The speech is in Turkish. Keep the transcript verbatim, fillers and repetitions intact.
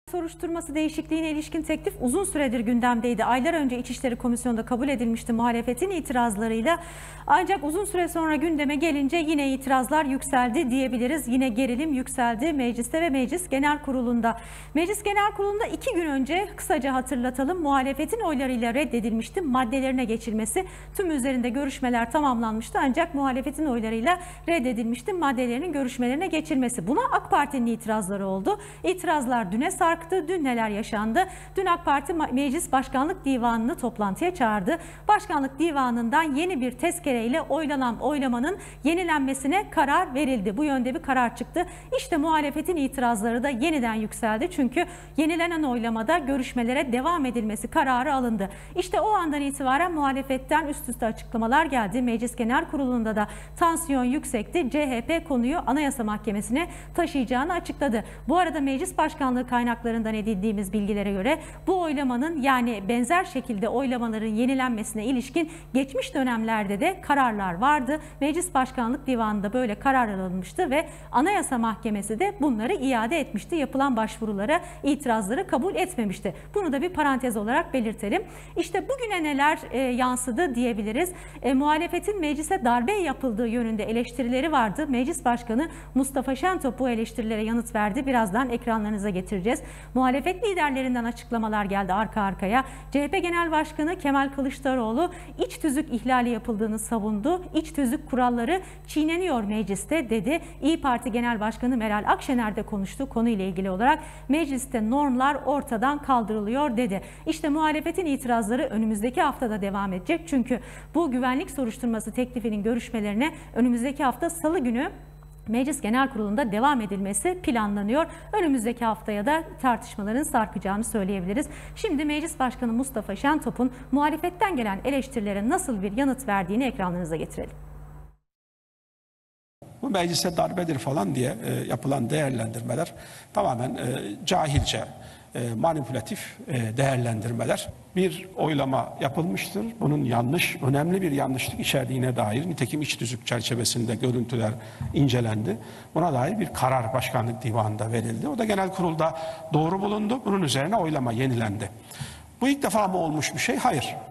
Soruşturması değişikliğine ilişkin teklif uzun süredir gündemdeydi. Aylar önce İçişleri Komisyonu'nda kabul edilmişti muhalefetin itirazlarıyla. Ancak uzun süre sonra gündeme gelince yine itirazlar yükseldi diyebiliriz. Yine gerilim yükseldi mecliste ve Meclis Genel Kurulu'nda. Meclis Genel Kurulu'nda iki gün önce kısaca hatırlatalım muhalefetin oylarıyla reddedilmişti. Maddelerine geçilmesi tüm üzerinde görüşmeler tamamlanmıştı. Ancak muhalefetin oylarıyla reddedilmişti maddelerinin görüşmelerine geçilmesi. Buna AK Parti'nin itirazları oldu. İtirazlar düne sarktı. Dün neler yaşandı? Dün AK Parti Meclis Başkanlık Divanı'nı toplantıya çağırdı. Başkanlık Divanı'ndan yeni bir tezkereyle oylanan oylamanın yenilenmesine karar verildi. Bu yönde bir karar çıktı. İşte muhalefetin itirazları da yeniden yükseldi. Çünkü yenilenen oylamada görüşmelere devam edilmesi kararı alındı. İşte o andan itibaren muhalefetten üst üste açıklamalar geldi. Meclis Genel Kurulu'nda da tansiyon yüksekti. C H P konuyu Anayasa Mahkemesi'ne taşıyacağını açıkladı. Bu arada Meclis Başkanlığı kaynakları edindiğimiz bilgilere göre bu oylamanın yani benzer şekilde oylamaların yenilenmesine ilişkin geçmiş dönemlerde de kararlar vardı. Meclis Başkanlık Divanı'nda böyle karar alınmıştı ve Anayasa Mahkemesi de bunları iade etmişti. Yapılan başvurulara, itirazları kabul etmemişti. Bunu da bir parantez olarak belirtelim. İşte bugüne neler e, yansıdı diyebiliriz. E, muhalefetin meclise darbe yapıldığı yönünde eleştirileri vardı. Meclis Başkanı Mustafa Şentop bu eleştirilere yanıt verdi. Birazdan ekranlarınıza getireceğiz. Muhalefet liderlerinden açıklamalar geldi arka arkaya. C H P Genel Başkanı Kemal Kılıçdaroğlu iç tüzük ihlali yapıldığını savundu. İç tüzük kuralları çiğneniyor mecliste dedi. İYİ Parti Genel Başkanı Meral Akşener de konuştu konuyla ilgili olarak. Mecliste normlar ortadan kaldırılıyor dedi. İşte muhalefetin itirazları önümüzdeki haftada devam edecek. Çünkü bu güvenlik soruşturması teklifinin görüşmelerine önümüzdeki hafta Salı günü Meclis Genel Kurulu'nda devam edilmesi planlanıyor. Önümüzdeki haftaya da tartışmaların sarkacağını söyleyebiliriz. Şimdi Meclis Başkanı Mustafa Şentop'un muhalefetten gelen eleştirilere nasıl bir yanıt verdiğini ekranlarınıza getirelim. Bu meclise darbedir falan diye e, yapılan değerlendirmeler tamamen e, cahilce, e, manipülatif e, değerlendirmeler. Bir oylama yapılmıştır. Bunun yanlış, önemli bir yanlışlık içerdiğine dair, nitekim iç tüzük çerçevesinde görüntüler incelendi. Buna dair bir karar Başkanlık Divanı'nda verildi. O da genel kurulda doğru bulundu. Bunun üzerine oylama yenilendi. Bu ilk defa mı olmuş bir şey? Hayır.